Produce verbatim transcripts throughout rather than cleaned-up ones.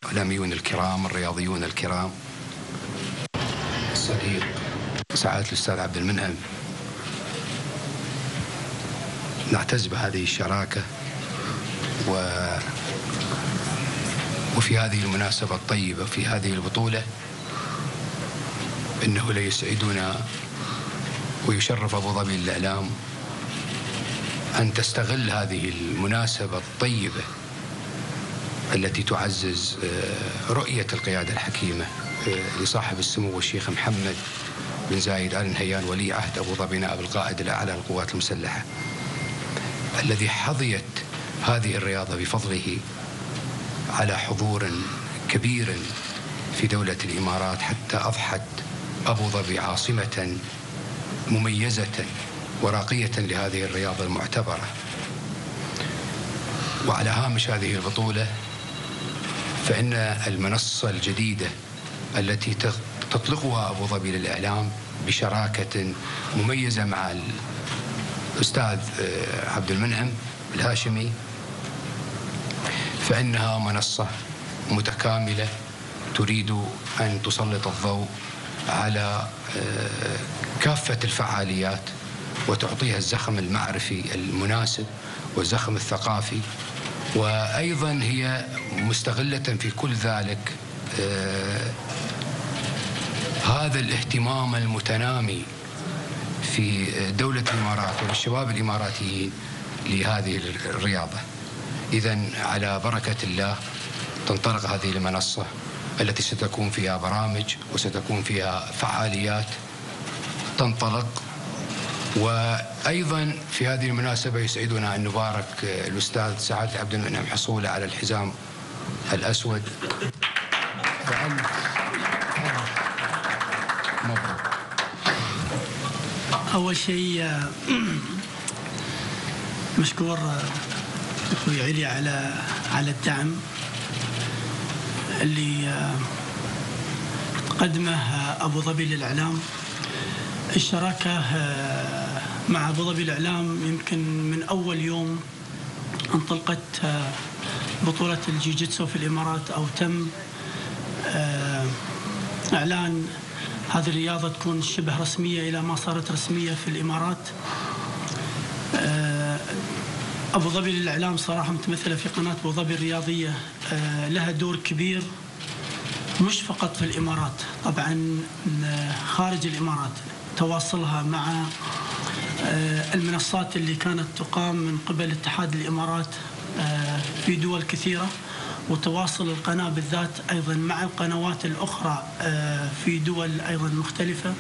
الإعلاميون الكرام، الرياضيون الكرام، الصديق سعادة الأستاذ عبد المنعم، نعتز بهذه الشراكة و وفي هذه المناسبة الطيبة في هذه البطولة إنه ليسعدنا ويشرف أبو ظبي للإعلام أن تستغل هذه المناسبة الطيبة التي تعزز رؤية القيادة الحكيمة لصاحب السمو الشيخ محمد بن زايد آل نهيان ولي عهد أبو ظبي نائب القائد الأعلى للقوات المسلحة، الذي حظيت هذه الرياضة بفضله على حضور كبير في دولة الإمارات، حتى أضحت أبو ظبي عاصمة مميزة وراقية لهذه الرياضة المعتبرة. وعلى هامش هذه البطولة فإن المنصة الجديدة التي تطلقها أبو ظبي للإعلام بشراكة مميزة مع الأستاذ عبد المنعم الهاشمي، فإنها منصة متكاملة تريد أن تسلط الضوء على كافة الفعاليات وتعطيها الزخم المعرفي المناسب والزخم الثقافي، وأيضا هي مستغلة في كل ذلك هذا الاهتمام المتنامي في دولة الإمارات والشباب الإماراتيين لهذه الرياضة. إذن على بركة الله تنطلق هذه المنصة التي ستكون فيها برامج وستكون فيها فعاليات تنطلق. وأيضا في هذه المناسبة يسعدنا أن نبارك الأستاذ سعادة عبد المنعم حصوله على الحزام الأسود. أول شيء مشكور أخوي علي على على الدعم اللي قدمه أبو ظبي للإعلام. الشراكة مع أبو ظبي للإعلام يمكن من أول يوم انطلقت بطولة الجيجيتسو في الإمارات، أو تم إعلان هذه الرياضة تكون شبه رسمية إلى ما صارت رسمية في الإمارات. أبو ظبي للإعلام صراحة متمثلة في قناة أبو ظبي الرياضية، لها دور كبير مش فقط في الإمارات، طبعا خارج الإمارات تواصلها مع المنصات اللي كانت تقام من قبل اتحاد الإمارات في دول كثيرة، وتواصل القناة بالذات أيضا مع القنوات الأخرى في دول أيضا مختلفة.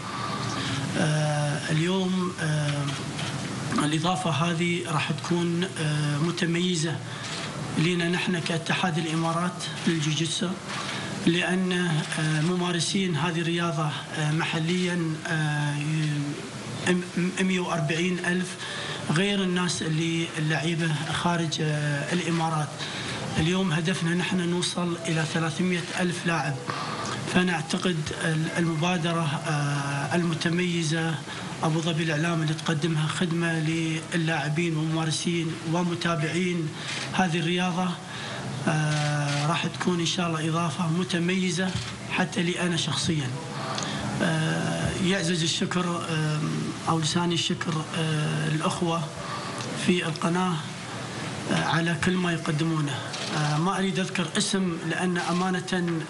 اليوم الإضافة هذه راح تكون متميزة لنا نحن كاتحاد الإمارات للجوجيتسو، لأن ممارسين هذه الرياضة محليا مئة وأربعين ألف، غير الناس اللي اللعيبة خارج الإمارات. اليوم هدفنا نحن نوصل إلى ثلاثمئة ألف لاعب، فأنا أعتقد المبادرة المتميزة أبو ظبي الإعلام اللي تقدمها خدمة للاعبين وممارسين ومتابعين هذه الرياضة راح تكون إن شاء الله إضافة متميزة حتى لي أنا شخصيا. يعزز الشكر أو لساني الشكر الأخوة في القناة على كل ما يقدمونه. ما أريد أذكر اسم لأن أمانة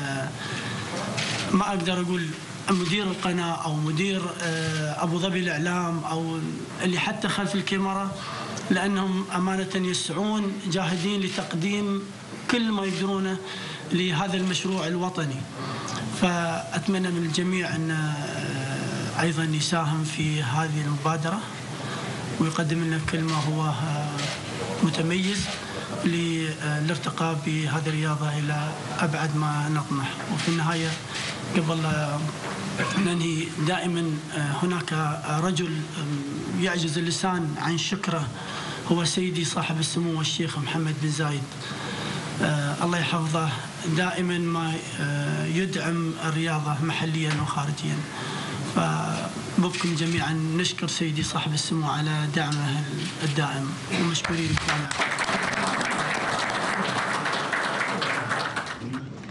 ما أقدر أقول مدير القناة أو مدير أبو ظبي الإعلام أو اللي حتى خلف الكاميرا، لأنهم أمانة يسعون جاهدين لتقديم كل ما يقدرونه لهذا المشروع الوطني. فأتمنى من الجميع أن أيضا يساهم في هذه المبادرة ويقدم لنا كل ما هو متميز للارتقاء بهذه الرياضة إلى أبعد ما نطمح. وفي النهاية قبل ننهي، دائما هناك رجل يعجز اللسان عن شكره، هو سيدي صاحب السمو الشيخ محمد بن زايد، الله يحفظه، دائما ما يدعم الرياضة محليا وخارجيا. فبكم جميعا نشكر سيدي صاحب السمو على دعمه الدائم ومشكورين.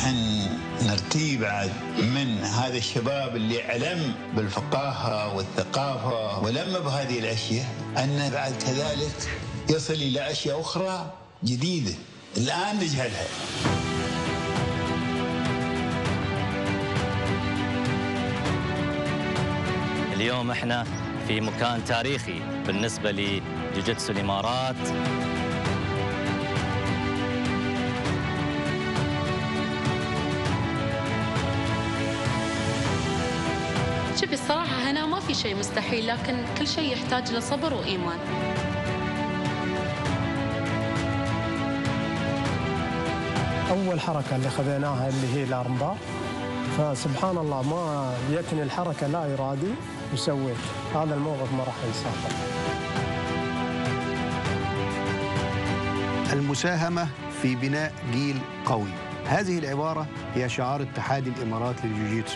حنرتي بعد من هذا الشباب اللي علم بالفقاهة والثقافة ولم بهذه الأشياء، أن بعد كذلك يصل إلى أشياء أخرى جديدة الآن نجهلها. اليوم احنا في مكان تاريخي بالنسبة لجوجيتسو الإمارات. شوفي الصراحة هنا ما في شيء مستحيل، لكن كل شيء يحتاج لصبر وإيمان. أول حركة اللي خذيناها اللي هي الأرمبار، فسبحان الله ما جتني الحركة لا إرادي وسويت هذا الموقف، ما راح أنساه. المساهمة في بناء جيل قوي، هذه العبارة هي شعار اتحاد الإمارات للجوجيتسو.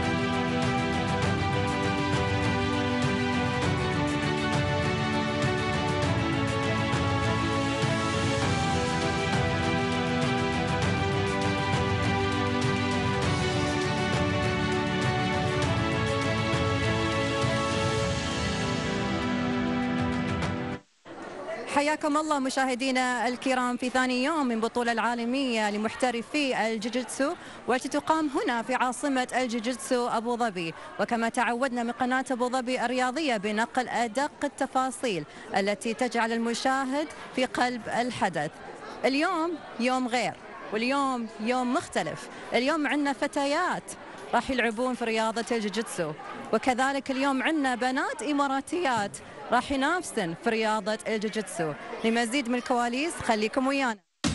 حياكم الله مشاهدينا الكرام في ثاني يوم من بطولة العالمية لمحترفي الجوجيتسو، والتي تقام هنا في عاصمة الجوجيتسو أبو ظبي. وكما تعودنا من قناة أبو ظبي الرياضية بنقل أدق التفاصيل التي تجعل المشاهد في قلب الحدث. اليوم يوم غير، واليوم يوم مختلف. اليوم عندنا فتيات راح يلعبون في رياضة الجوجيتسو، وكذلك اليوم عندنا بنات إماراتيات راح ينافسن في رياضة الجوجيتسو. لمزيد من الكواليس خليكم ويانا.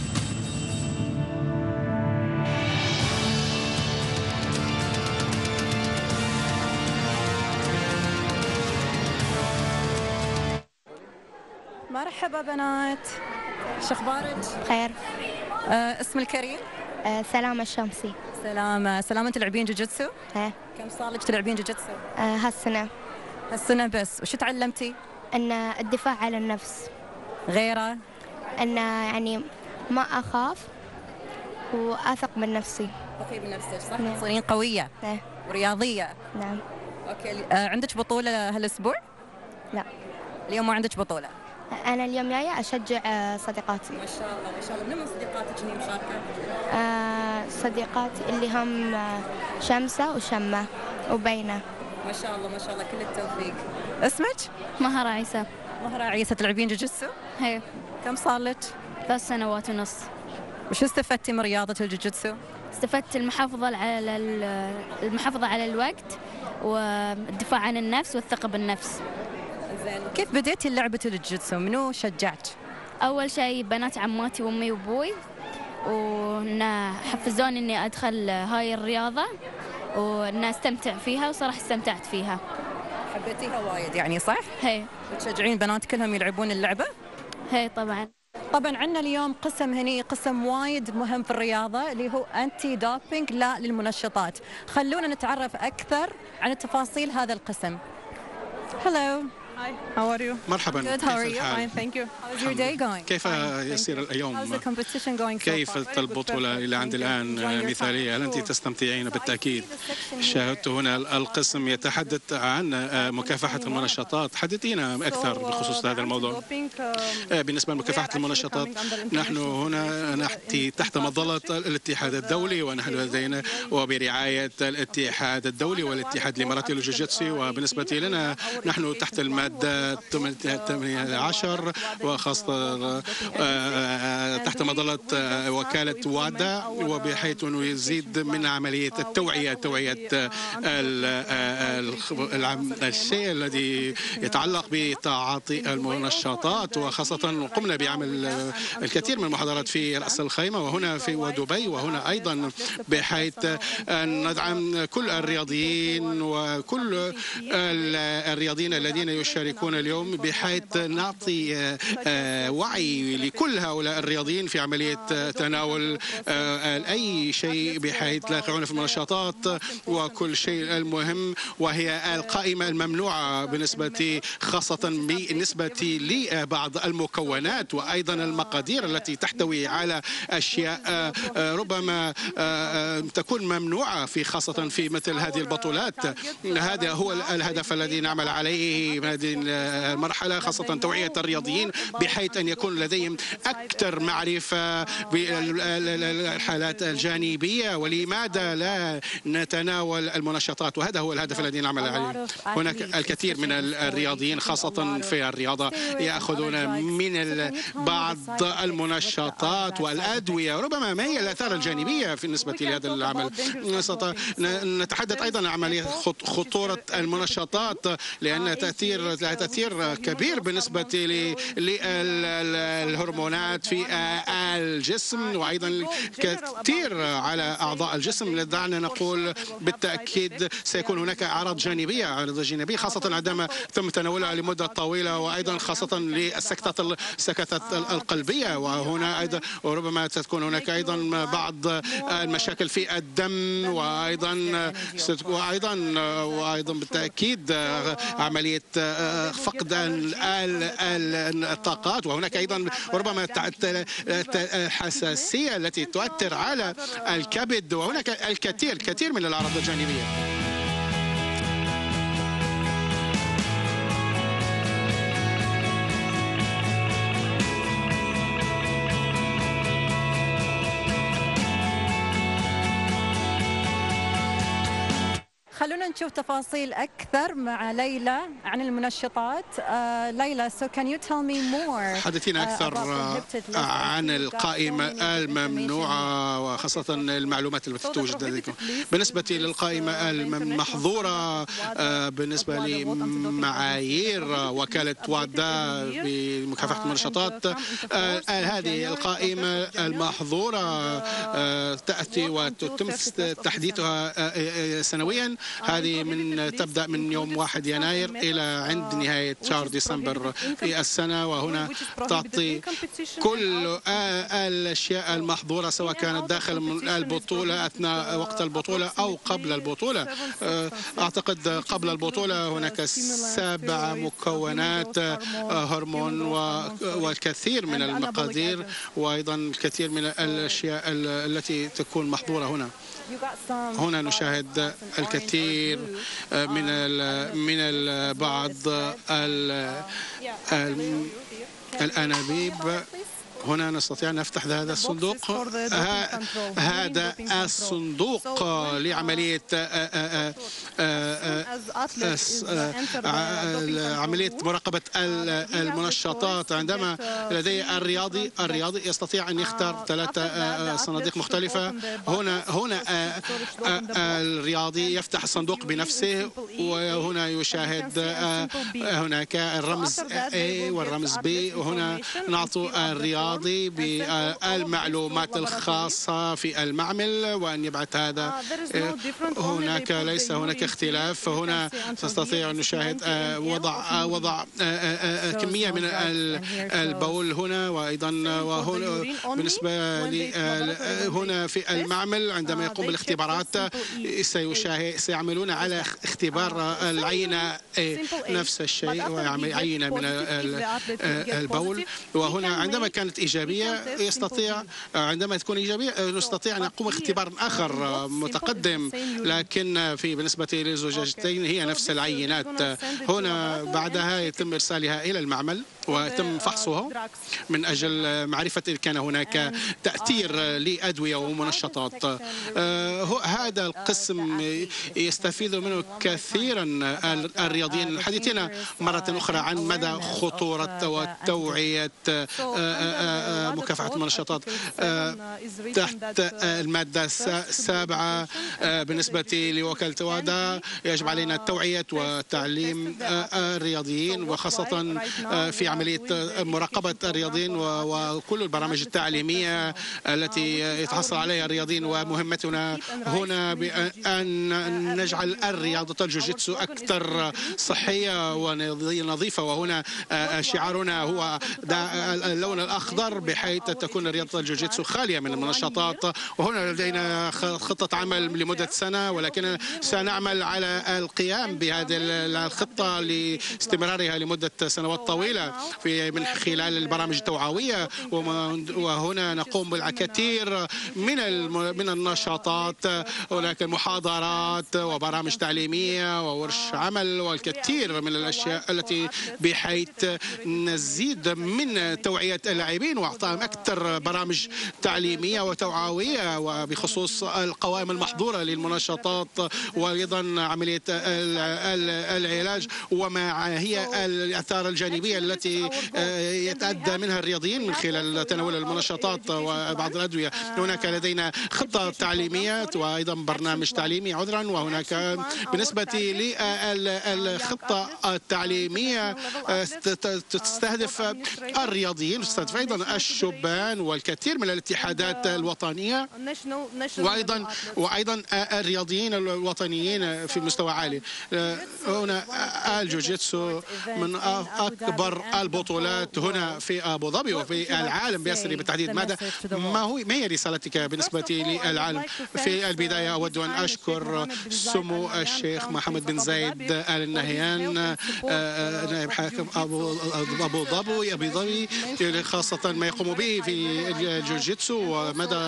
مرحبا بنات، شو اخبارك؟ خير. آه اسم الكريم؟ آه سلامة الشمسي. سلامة. سلامة تلعبين جوجيتسو؟ ايه. كم صار لك تلعبين جوجيتسو؟ آه هالسنة. هالسنة بس. وش تعلمتي؟ أن الدفاع على النفس. غيره؟ أن يعني ما أخاف وأثق من نفسي. تثقين بنفسك صح؟ نعم. تصيرين قوية. ايه. ورياضية. نعم. اوكي. آه عندك بطولة هالأسبوع؟ لا. اليوم ما عندك بطولة؟ أنا اليوم جاية أشجع صديقاتي. ما شاء الله ما شاء الله. من من صديقاتك اللي مشاركة؟ آه صديقاتي اللي هم شمسة وشمة وبينة. ما شاء الله ما شاء الله، كل التوفيق. اسمك؟ مهرة عيسى. مهرة عيسى. تلعبين جوجيتسو؟ هي. كم صار لك؟ ثلاث سنوات ونص. وش استفدتي من رياضة الجوجيتسو؟ استفدت المحافظة على المحافظة على الوقت والدفاع عن النفس والثقة بالنفس. زين. كيف بديتي لعبة الجوجيتسو؟ منو شجعك؟ أول شيء بنات عماتي وأمي وأبوي، وحفزوني إني أدخل هاي الرياضة وإن أستمتع فيها، وصراحة استمتعت فيها. حبيتيها وايد يعني صح؟ هي. وتشجعين بنات كلهم يلعبون اللعبة؟ هي طبعا. طبعا عندنا اليوم قسم هني، قسم وايد مهم في الرياضة اللي هو أنتي دوبينج، لا للمنشطات. خلونا نتعرف أكثر عن التفاصيل هذا القسم. Hello. Hi. How are you? مرحبا. Good. How are you? Fine. Thank you. How's your day going? كيف يسير اليوم؟ How's the competition going so far? كيف البطولة إلى عند الآن مثالية؟ هل أنت تستمتعين بالتأكيد؟ شاهدت هنا القسم يتحدث عن مكافحة المنشطات. حدثينا أكثر بخصوص هذا الموضوع. بالنسبة لمكافحة المنشطات، نحن هنا نحن تحت مظلة الاتحاد الدولي، ونحن لدينا وبرعاية الاتحاد الدولي والاتحاد الإماراتي للجوجيتسو. وبالنسبة لنا نحن تحت المادة ثمانية عشر، وخاصة تحت مظلة وكالة وادا، وبحيث أنه يزيد من عملية التوعية توعية الشيء الذي يتعلق بتعاطي المنشطات. وخاصة قمنا بعمل الكثير من المحاضرات في رأس الخيمة وهنا في ودبي وهنا أيضا، بحيث ندعم كل الرياضيين وكل الرياضيين الذين يشاركون يشاركون اليوم بحيث نعطي وعي لكل هؤلاء الرياضيين في عملية تناول أي شيء بحيث لا يقعون في المنشطات. وكل شيء المهم وهي القائمة الممنوعة بالنسبة خاصة بالنسبة لبعض المكونات وأيضا المقادير التي تحتوي على أشياء ربما تكون ممنوعة في خاصة في مثل هذه البطولات. هذا هو الهدف الذي نعمل عليه في هذه المرحلة، خاصة توعية الرياضيين بحيث أن يكون لديهم أكثر معرفة بالحالات الجانبية ولماذا لا نتناول المنشطات، وهذا هو الهدف الذي نعمل عليه. هناك الكثير من الرياضيين خاصة في الرياضة يأخذون من بعض المنشطات والأدوية، ربما ما هي الآثار الجانبية في نسبة لهذا العمل. نتحدث أيضا عن عملية خطورة المنشطات لأن تأثير لها تأثير كبير بالنسبة للهرمونات في الجسم وأيضا كثير على أعضاء الجسم. دعنا نقول بالتأكيد سيكون هناك أعراض جانبية أعراض جانبية خاصة عندما تم تناولها لمدة طويلة وأيضا خاصة للسكتات السكتات القلبية. وهنا أيضا وربما تكون هناك أيضا بعض المشاكل في الدم وأيضا وأيضا وأيضا بالتأكيد عملية فقد الطاقات. وهناك أيضا ربما الحساسية التي تؤثر على الكبد وهناك الكثير الكثير من الأعراض الجانبية. خلونا نشوف تفاصيل أكثر مع ليلى عن المنشطات. uh, ليلى, so can you tell me more حدثينا أكثر uh, عن القائمة الممنوعة وخاصة المعلومات التي توجد لديكم بالنسبة للقائمة المحظورة. uh, بالنسبة لمعايير وكالة وادا بمكافحة المنشطات. uh, هذه القائمة المحظورة uh, تأتي وتتم تحديثها uh, سنويا. هذه من تبدأ من يوم واحد يناير إلى عند نهاية شهر ديسمبر في السنة، وهنا تعطي كل الأشياء المحظورة سواء كانت داخل البطولة أثناء وقت البطولة أو قبل البطولة. أعتقد قبل البطولة هناك سبع مكونات هرمون والكثير من المقادير وأيضا الكثير من الأشياء التي تكون محظورة هنا. هنا نشاهد الكثير من ال من ال بعض الأنابيب. هنا نستطيع أن نفتح هذا الصندوق. هذا الصندوق لعملية عملية مراقبة المنشطات. عندما لديه الرياضي الرياضي يستطيع أن يختار ثلاثة صناديق مختلفة. هنا هنا الرياضي يفتح الصندوق بنفسه وهنا يشاهد هناك الرمز A والرمز B، وهنا نعطي الرياضي بالمعلومات الخاصة في المعمل وأن يبعث هذا. هناك ليس هناك اختلاف. فهنا تستطيع أن نشاهد وضع وضع كمية من البول هنا وأيضا وهنا بالنسبة لي هنا في المعمل عندما يقوم بالاختبارات سيعملون على اختبار العينة نفس الشيء وعينة من البول. وهنا عندما كانت إيجابية يستطيع عندما تكون إيجابية نستطيع أن نقوم اختبار آخر متقدم، لكن في بالنسبة للزجاجتين هي نفس العينات. هنا بعدها يتم إرسالها إلى المعمل ويتم فحصها من أجل معرفة إذا كان هناك تأثير لأدوية ومنشطات. هذا القسم يستفيد منه كثيرا الرياضيين. الحديثين مرة أخرى عن مدى خطورة وتوعية مكافحة المنشطات تحت المادة السابعة. بالنسبة لوكالة وادا يجب علينا التوعية وتعليم الرياضيين وخاصة في عملية مراقبة الرياضيين وكل البرامج التعليمية التي يتحصل عليها الرياضيين. ومهمتنا هنا بأن نجعل الرياضة الجوجيتسو أكثر صحية ونظيفة، وهنا شعارنا هو اللون الأخضر بحيث تكون رياضة الجوجيتسو خالية من المنشطات. وهنا لدينا خطة عمل لمدة سنة، ولكن سنعمل على القيام بهذه الخطة لاستمرارها لمدة سنوات طويلة في من خلال البرامج التوعوية. وهنا نقوم بالكثير من من النشاطات، هناك محاضرات وبرامج تعليمية وورش عمل والكثير من الأشياء التي بحيث نزيد من توعية اللاعبين وإعطائهم أكثر برامج تعليمية وتوعوية وبخصوص القوائم المحظورة للمنشطات، وأيضا عملية العلاج وما هي الآثار الجانبية التي يتأدى منها الرياضيين من خلال تناول المنشطات وبعض الأدوية. هناك لدينا خطة تعليمية وأيضا برنامج تعليمي عذرا. وهناك بالنسبة للخطة التعليمية تستهدف الرياضيين، تستهدف أيضا الشبان والكثير من الاتحادات الوطنية وأيضا وأيضا الرياضيين الوطنيين في مستوى عالي. هنا الجوجيتسو من أكبر البطولات هنا في أبو ظبي وفي العالم بأسره بالتحديد. ماذا ما هو ما هي رسالتك بالنسبة للعالم؟ في البداية أود أن أشكر سمو الشيخ محمد بن زايد آل نهيان نائب حاكم أبو أبو ظبي أبو ظبي خاصة ما يقوم به في الجوجيتسو ومدى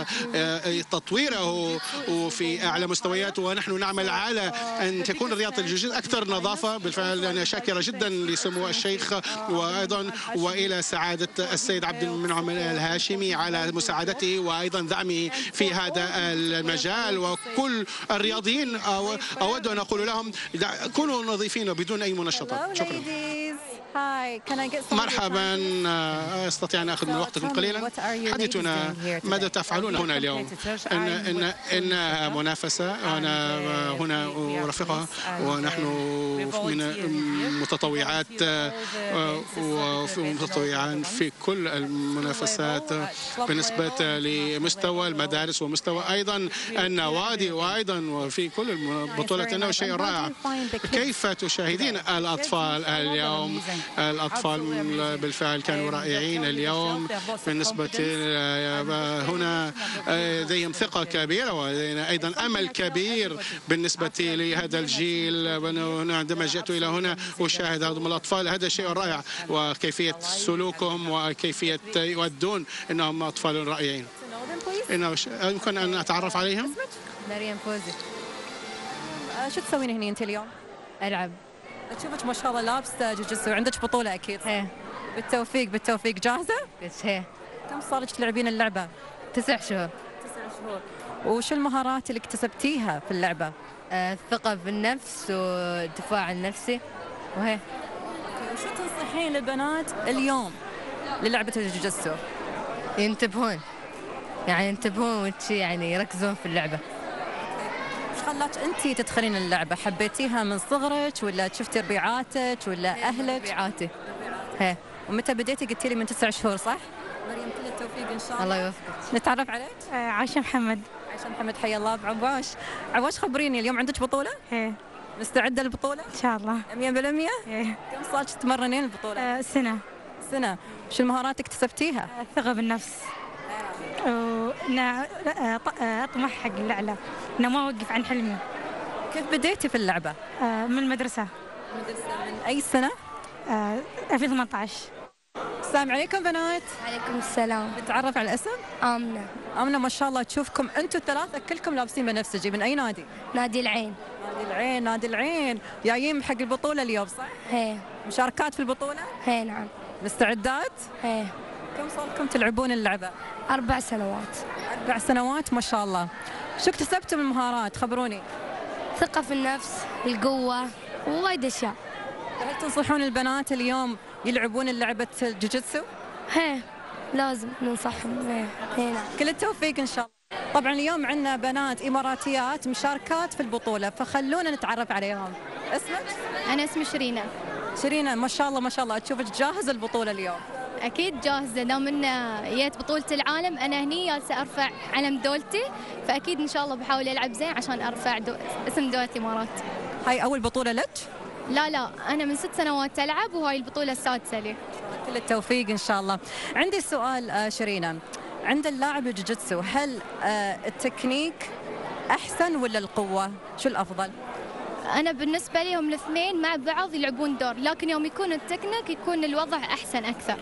تطويره وفي أعلى مستويات. ونحن نعمل على أن تكون رياضة الجوجيتسو أكثر نظافة. بالفعل أنا شاكرة جدا لسمو الشيخ وأيضا وإلى سعادة السيد عبد المنعم الهاشمي على مساعدته وأيضا دعمه في هذا المجال. وكل الرياضيين أود أن أقول لهم كونوا نظيفين بدون أي منشطات. شكرا. مرحبا، أستطيع أن أخذ من وقتكم قليلا. حديثنا ماذا تفعلون هنا اليوم؟ إن إن إن منافسة، وأنا هنا أرافقها ونحن من متطوعات ومتطوعان في كل المنافسات بالنسبة لمستوى المدارس ومستوى أيضا النوادي وأيضا وفي كل البطولات. إنه شيء رائع. كيف تشاهدين الأطفال اليوم؟ الأطفال بالفعل كانوا رائعين اليوم. بالنسبة هنا لديهم ثقة كبيرة ولدينا أيضا أمل كبير بالنسبة لهذا الجيل. عندما جئت إلى هنا أشاهد هذم الأطفال، هذا شيء رائع، وكيفية سلوكهم وكيفية يؤدون إنهم أطفال رائعين. إنه يمكن أن أتعرف عليهم. مريم فوزي، شو تسوين هنا أنت اليوم؟ ألعب. أشوفك ما شاء الله لابسة جوجيتسو وعندك بطولة أكيد. إيه. بالتوفيق بالتوفيق. جاهزة؟ بس هي. كم صار لك تلعبين اللعبة؟ تسع شهور. تسع شهور. وشو المهارات اللي اكتسبتيها في اللعبة؟ آه، الثقة بالنفس والدفاع النفسي وهي. وشو تنصحين للبنات اليوم للعبة الجوجيتسو؟ ينتبهون، يعني ينتبهون يعني يركزون في اللعبة. خلاك أنتِ تدخلين اللعبة؟ حبيتيها من صغرك ولا شفتي ربيعاتك ولا أهلك؟ ربيعاتي. هي. ومتى بديتي؟ قلتي لي من تسع شهور صح؟ مريم كل التوفيق إن شاء الله. الله يوفقك. نتعرف عليك؟ آه عايشة محمد. عايشة محمد، حيا الله بعواش. عواش خبريني اليوم عندك بطولة؟ ايه. مستعدة للبطولة؟ إن شاء الله. مية بالمية؟ ايه. كم صار تتمرنين البطولة؟ آه سنة. سنة. شو المهارات اكتسبتيها؟ آه الثقة بالنفس. وأنا أطمح حق الأعلى، أنا ما أوقف عن حلمي. كيف بديتي في اللعبة؟ آه من المدرسة. مدرسة من أي سنة؟ آه ألفين وثمانية عشر. السلام عليكم بنات. عليكم السلام. نتعرف على الاسم؟ آمنة. آمنة، ما شاء الله تشوفكم أنتم الثلاثة كلكم لابسين بنفسجي. من أي نادي؟ نادي العين. نادي العين. نادي العين جايين حق البطولة اليوم صح؟ هي. مشاركات في البطولة؟ هي نعم. مستعدات؟ هي. كم صار لكم تلعبون اللعبة؟ أربع سنوات. أربع سنوات ما شاء الله. شو اكتسبتوا من المهارات؟ خبروني. ثقة في النفس، القوة ووايد أشياء. هل تنصحون البنات اليوم يلعبون لعبة الجوجيتسو؟ هي لازم ننصحهم. هي. هي نعم. كل التوفيق إن شاء الله. طبعا اليوم عندنا بنات إماراتيات مشاركات في البطولة، فخلونا نتعرف عليهم. اسمك؟ أنا اسمي شيرينا. شيرين ما شاء الله ما شاء الله اشوفك جاهزه البطوله اليوم. اكيد جاهزه، دام ان جيت بطوله العالم انا هني جالسه ارفع علم دولتي، فاكيد ان شاء الله بحاول العب زين عشان ارفع دو... اسم دوله الامارات. هاي اول بطوله لك؟ لا لا انا من ست سنوات العب وهاي البطوله السادسه لي. كل التوفيق ان شاء الله. عندي سؤال شيرين، عند اللاعب الجوجيتسو هل التكنيك احسن ولا القوه؟ شو الافضل؟ أنا بالنسبة لي هم الاثنين مع بعض يلعبون دور، لكن يوم يكون التكنيك يكون الوضع أحسن أكثر.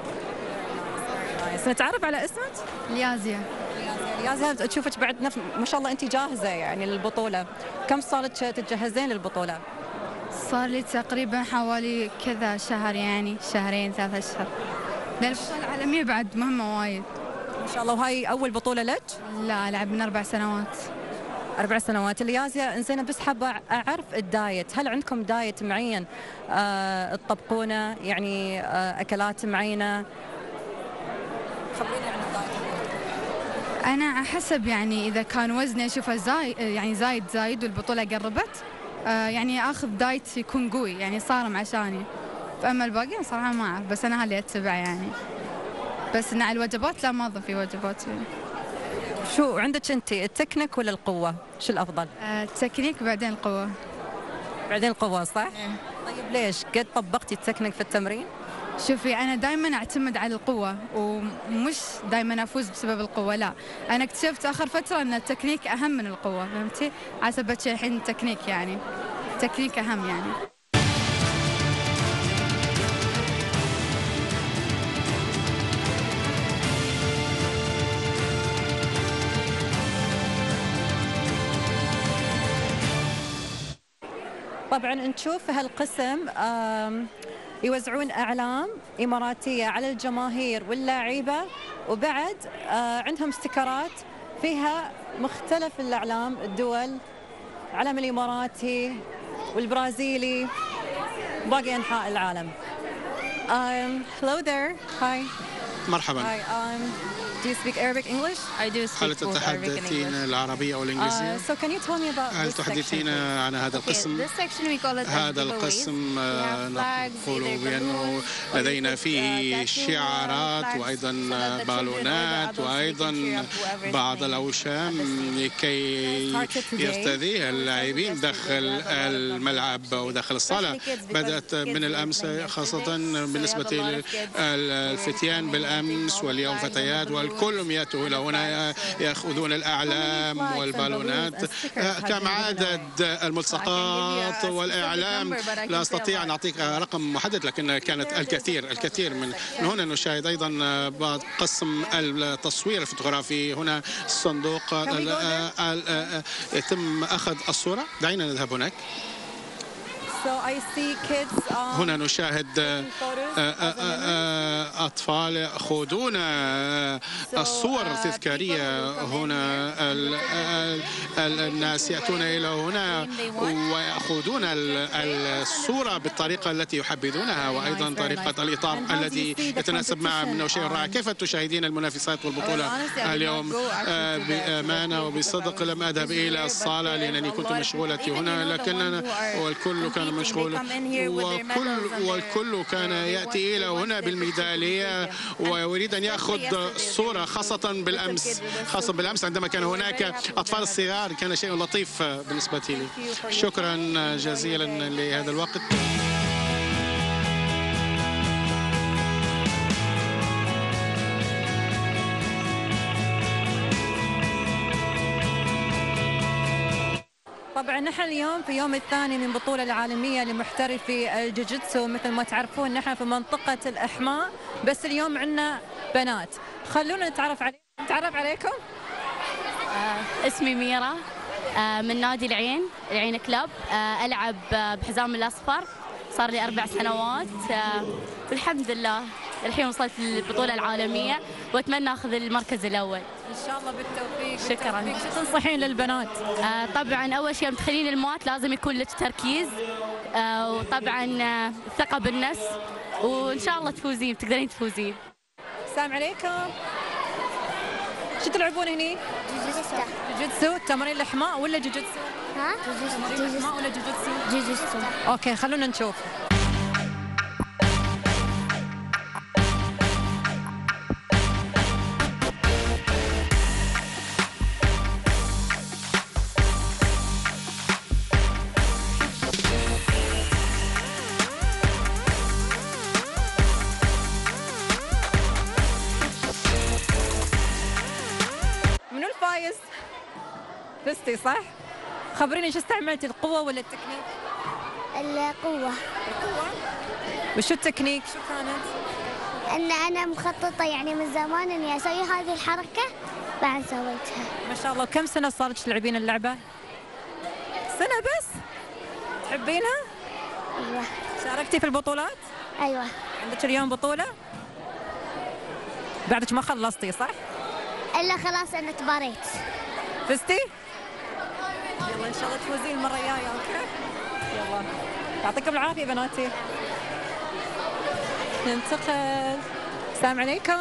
نتعرف على اسمك؟ ليازيا. ليازيا تشوفك بعد نف... ما شاء الله أنت جاهزة يعني للبطولة، كم صار لك تتجهزين للبطولة؟ صار لي تقريبا حوالي كذا شهر، يعني شهرين ثلاثة أشهر. لأن البطولة العالمية بعد مهمة وايد. ما شاء الله. وهاي أول بطولة لك؟ لا ألعب من أربع سنوات. أربع سنوات. اليازيا إنزين بس حابة أعرف الدايت، هل عندكم دايت معين آه تطبقونه يعني آه أكلات معينة؟ خبريني عن الدايت. أنا حسب يعني إذا كان وزني أشوفه زايد يعني زايد زايد والبطولة قربت آه يعني آخذ دايت يكون قوي يعني صارم عشاني. فأما الباقي صراحة ما أعرف، بس أنا هاللي أتبع يعني. بس إن على الوجبات لا ما أضيف في وجبات يعني. شو عندك أنت التكنيك ولا القوة؟ شو الأفضل؟ التكنيك بعدين القوة. بعدين القوة صح؟ إيه. طيب ليش؟ قد طبقتي التكنيك في التمرين؟ شوفي أنا دائما أعتمد على القوة ومش دائما أفوز بسبب القوة، لا أنا اكتشفت آخر فترة أن التكنيك أهم من القوة، فهمتي؟ عسبت الحين التكنيك يعني التكنيك أهم يعني. طبعا نشوف هالقسم يوزعون أعلام إماراتية على الجماهير واللاعيبة، وبعد عندهم استيكرات فيها مختلف الأعلام الدول، العلم الإماراتي والبرازيلي وباقي أنحاء العالم. Um, hello there. Hi. مرحبا. Hi. Um, do you speak Arabic English? I do speak both Arabic and English. هل تتحدثين العربية أو الإنجليزية؟ Uh, so can you tell me about هل this تحدثين عن هذا القسم؟ This section we call it هذا القسم نقول بأنه لدينا فيه شعارات وأيضا بالونات وأيضا بعض الأوشام لكي يرتديها اللاعبين داخل الملعب أو داخل الصالة. بدأت من الأمس خاصة بالنسبة للفتيان بالأمس واليوم فتيات، والكل يأتوا إلى هنا يأخذون الأعلام والبالونات. كم عدد الملصقات والإعلام لا أستطيع أن أعطيك رقم محدد، لكن كانت الكثير الكثير من هنا. نشاهد أيضا بعض قسم التصوير الفوتوغرافي. هنا الصندوق يتم أخذ الصورة. دعينا نذهب هناك. هنا نشاهد أطفال يأخذون الصور التذكارية. هنا الناس يأتون إلى هنا ويأخذون الصورة بالطريقة التي يحبذونها، وأيضا طريقة الإطار الذي يتناسب مع من شيء رائع. كيف تشاهدين المنافسات والبطولة اليوم؟ بأمانة وبصدق لم أذهب إلى الصالة لأنني كنت مشغولة هنا، لكن والكل كان مشغول وكل والكل كان يأتي إلى هنا بالميدالية ويريد أن يأخذ صورة، خاصة بالأمس خاصة بالأمس عندما كان هناك أطفال الصغار. كان شيء لطيف بالنسبة لي. شكرا جزيلا لهذا الوقت. طبعا نحن اليوم في يوم الثاني من بطولة العالمية لمحترفي الجوجيتسو. مثل ما تعرفون نحن في منطقة الإحماء، بس اليوم عندنا بنات. خلونا نتعرف عليكم. نتعرف عليكم. آه اسمي ميرا آه من نادي العين العين كلاب. آه ألعب آه بحزام الأصفر، صار لي أربع سنوات آه والحمد لله الحين وصلت للبطولة العالمية وأتمنى أخذ المركز الأول. إن شاء الله بالتوفيق. شكرا. بالتوفيق. شو تنصحين للبنات؟ آه طبعا أول شيء مدخلين المات لازم يكون لك تركيز، آه وطبعا آه ثقة بالنفس، وإن شاء الله تفوزين، تقدرين تفوزين. السلام عليكم. شو تلعبون هني؟ جوجيتسو. جوجيتسو تمرين الإحماء ولا جوجيتسو؟ ها؟ تمرين الإحماء ولا جوجيتسو؟ جوجيتسو. أوكي خلونا نشوف. الفايز؟ فزتي صح؟ خبريني شو استعملتي، القوة ولا التكنيك؟ القوة. القوة؟ وشو التكنيك؟ شو كانت؟ أن أنا مخططة يعني من زمان إني أسوي هذه الحركة، بعد سويتها. ما شاء الله. وكم سنة صار لك تلعبين اللعبة؟ سنة بس؟ تحبينها؟ أيوة. شاركتي في البطولات؟ أيوة. عندك اليوم بطولة؟ بعدك ما خلصتي صح؟ إلا خلاص أنا تباريت. فزتي؟ يلا إن شاء الله تفوزين المرة الجاية. أوكي؟ يلا يعطيكم العافية بناتي. ننتقل. السلام عليكم.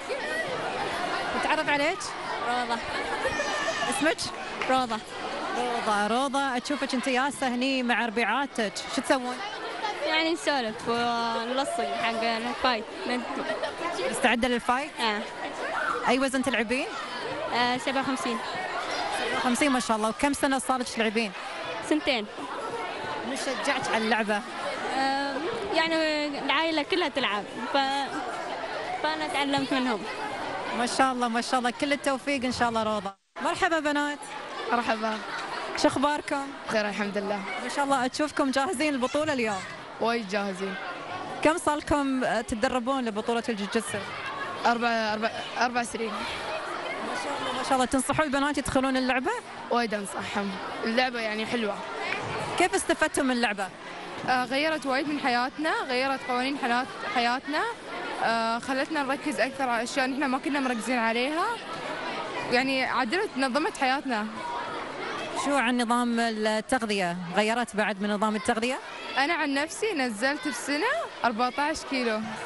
نتعرف عليك؟ روضة. اسمك؟ روضة. روضة. روضة أشوفك أنت ياسة هني مع ربيعاتك، شو تسوون؟ يعني نسولف ونلصق حق الفايت. مستعدة للفايت؟ اه. أي وزن تلعبين؟ آه سبعة وخمسين. سبعة وخمسين ما شاء الله. وكم سنة صار لك تلعبين؟ سنتين. من شجعك على اللعبة؟ آه يعني العائلة كلها تلعب ف... فأنا تعلمت منهم. ما شاء الله ما شاء الله. كل التوفيق إن شاء الله روضة. مرحبا بنات. مرحبا. شو أخباركم؟ بخير الحمد لله. ما شاء الله أشوفكم جاهزين للبطولة اليوم. وايد جاهزين. كم صار لكم تتدربون لبطولة الجوجيتسو؟ أربع أربع أربع سنين. ما شاء الله ما شاء الله. تنصحوا البنات يدخلون اللعبة؟ وايد أنصحهم، اللعبة يعني حلوة. كيف استفدتم من اللعبة؟ آه غيرت وايد من حياتنا، غيرت قوانين حيات حياتنا، آه خلتنا نركز أكثر على أشياء نحن ما كنا مركزين عليها، يعني عدلت نظمت حياتنا. شو عن نظام التغذية؟ غيرت بعد من نظام التغذية؟ أنا عن نفسي نزلت بسنة أربعة عشر كيلو. ما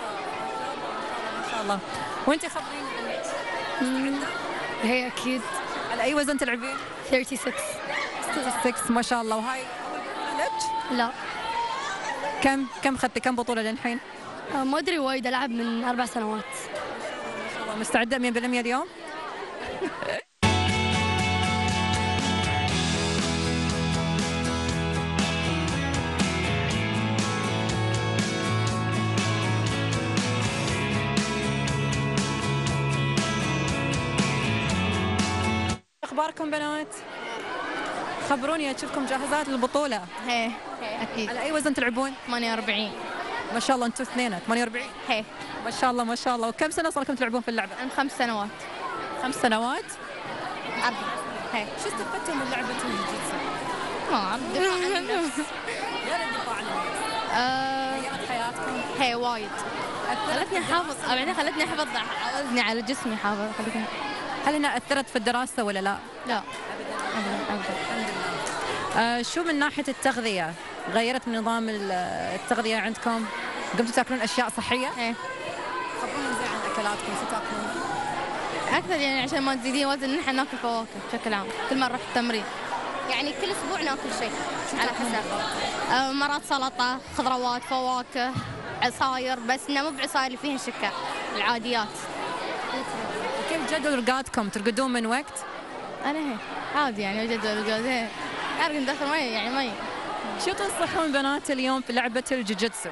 شاء الله. وأنت خبريني عنك. هي أكيد. على أي وزن تلعبين؟ ستة وثلاثين. ستة وستين ما شاء الله. وهاي أول بطولة لك؟ لا. كم كم خدتي كم بطولة للحين؟ آه ما أدري، وايد ألعب من أربع سنوات. ما شاء الله. مستعدة مية بالمية اليوم؟ أخباركم بنات؟ خبروني أشوفكم جاهزات للبطولة. هي أكيد. على أي وزن تلعبون؟ ثمانية وأربعين. ما شاء الله أنتوا اثنين ثمانية وأربعين. هي ما شاء الله ما شاء الله. وكم سنة صار لكم تلعبون في اللعبة؟ من خمس سنوات. خمس سنوات؟ أربع. هي. شو استفدتوا من لعبة الجوجيتسو؟ ما أعرف. دفاع عن النفس. غير الدفاع عن النفس. غيرت حياتكم؟ هي وايد. خلتني أحافظ، بعدين خلتني أحافظ وزني على جسمي، حافظ خلتني. هل انها اثرت في الدراسه ولا لا؟ لا ابدا ابدا. الحمد لله. آه شو من ناحيه التغذيه؟ غيرت من نظام التغذيه عندكم؟ قمتوا تاكلون اشياء صحيه؟ ايه. خبرونا زين عن اكلاتكم، شو تاكلون؟ اكثر يعني عشان ما تزيدين وزن نحن ناكل فواكه بشكل عام، كل ما نروح التمرين. يعني كل اسبوع ناكل شيء على حسب. آه مرات سلطه، خضروات، فواكه، عصاير، بس انه مو بعصاير اللي فيها سكر، العاديات. كيف جدول رقادكم؟ ترقدون من وقت؟ أنا هيك عادي يعني جدول رقاد هيك، أرقد ندخل مي يعني مي. شو تنصحون بنات اليوم في لعبة الجوجيتسو؟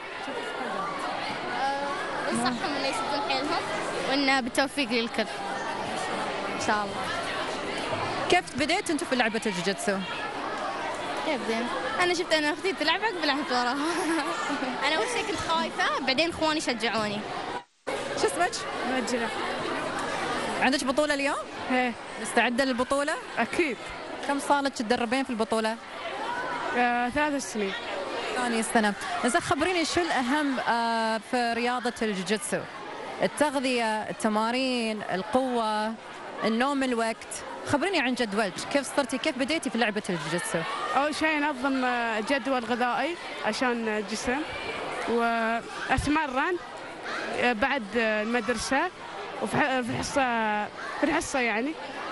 أنصحهم إنه يشدون حيلهم وإنه بالتوفيق للكل. إن شاء الله. كيف بديتوا أنتم في لعبة الجوجيتسو؟ كيف بدينا؟ أنا شفت أنا أختي تلعب عقب لعبت وراها. أنا أول شيء كنت خايفة، بعدين إخواني شجعوني. شو اسمك؟ مجرة. عندك بطولة اليوم؟ ايه. مستعدة للبطولة؟ أكيد. كم صار لك تتدربين في البطولة؟ آه، ثلاث سنين. ثاني سنة. إذا خبريني شو الأهم آه في رياضة الجوجيتسو؟ التغذية، التمارين، القوة، النوم الوقت. خبريني عن جدولك، كيف صرتي كيف بديتي في لعبة الجوجيتسو؟ أول شيء أنظم جدول غذائي عشان الجسم، وأتمرن بعد المدرسة وفي الحصة في الحصة يعني،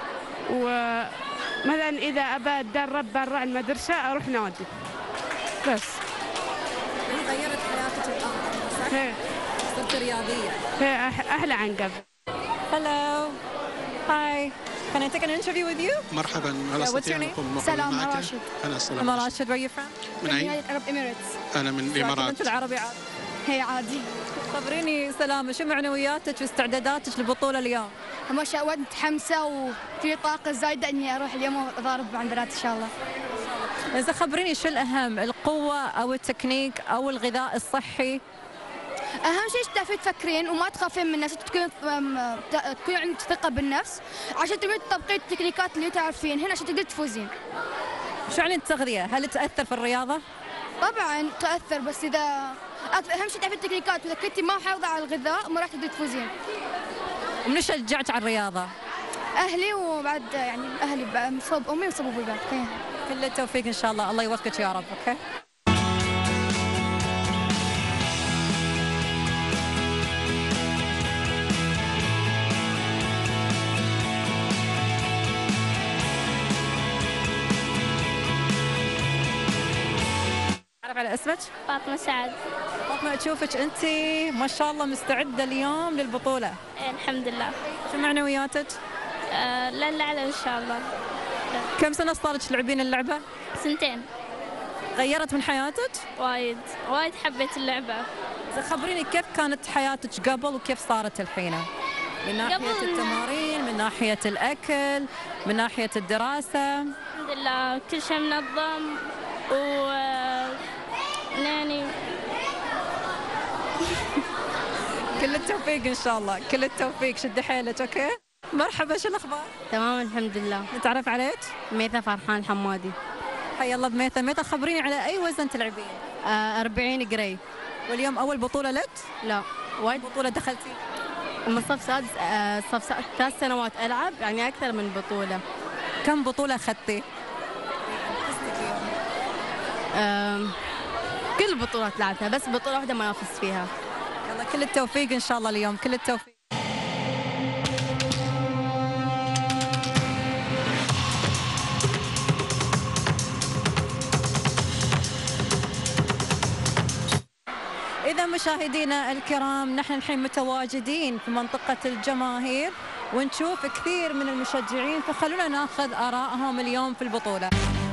ومثلا إذا أبى أتدرب برا المدرسة أروح نادي بس. غيرت حياتك الأفضل صح؟ هي. صرت رياضية. هي أحلى عن قبل. Hello. Hi. Can I take an interview with you? مرحبا. هل استطيع ان اكون سلام معك؟ راشد. انا سلام I'm راشد. Where are you from? من اين؟ العرب إميريتس. انا من الامارات. انت العربي عادي. هي عادي. خبريني سلامة، شو معنوياتك واستعداداتك للبطولة اليوم؟ ما شاء الله متحمسة وفي طاقة زايدة إني أروح اليوم وأضارب مع البنات إن شاء الله. إذا خبريني شو الأهم، القوة أو التكنيك أو الغذاء الصحي؟ أهم شيء تعرفين تفكرين وما تخافين من نفسك، تكون تكون عندك ثقة بالنفس عشان تقدرين تطبقين التكنيكات اللي تعرفينهن عشان تقدرين تفوزين. شو عن التغذية؟ هل تأثر في الرياضة؟ طبعا تأثر، بس إذا أهم شيء تعرفين التكنيكات، وإذا كنتي ما محافظة على الغذاء ما راح تقدري تفوزين. ومن شجعت على الرياضة؟ أهلي، وبعد يعني أهلي صوب أمي وصوب أبوي بعد. كل التوفيق إن شاء الله، الله يوفقك يا رب. أوكي. تعرف على اسمك؟ فاطمة سعد. فاطمة أشوفك أنت ما شاء الله مستعدة اليوم للبطولة. إيه الحمد لله. شو معنوياتك؟ آه لا الأعلى إن شاء الله. كم سنة صار لك تلعبين اللعبة؟ سنتين. غيرت من حياتك؟ وايد وايد حبيت اللعبة. خبريني كيف كانت حياتك قبل وكيف صارت الحين؟ من ناحية قبل... التمارين، من ناحية الأكل، من ناحية الدراسة. الحمد لله كل شيء منظم و يعني كل التوفيق إن شاء الله، كل التوفيق، شد حيلك. أوكي. مرحبا، شو الأخبار؟ تمام الحمد لله. نتعرف عليك؟ ميثا فرحان الحمادي. حيا الله بميثا. ميثا خبريني على أي وزن تلعبين؟ آه أربعين جري. واليوم أول بطولة لك؟ لا. وايد بطولة دخلتي؟ من صف سادس، آه صف سادس ثلاث سنوات ألعب، يعني أكثر من بطولة. كم بطولة أخذتي؟ آه كل البطولات لعبتها، بس بطولة واحدة ما نافست فيها. يلا كل التوفيق إن شاء الله اليوم، كل التوفيق. إذا مشاهدينا الكرام، نحن الحين متواجدين في منطقة الجماهير ونشوف كثير من المشجعين، فخلونا ناخذ آرائهم اليوم في البطولة.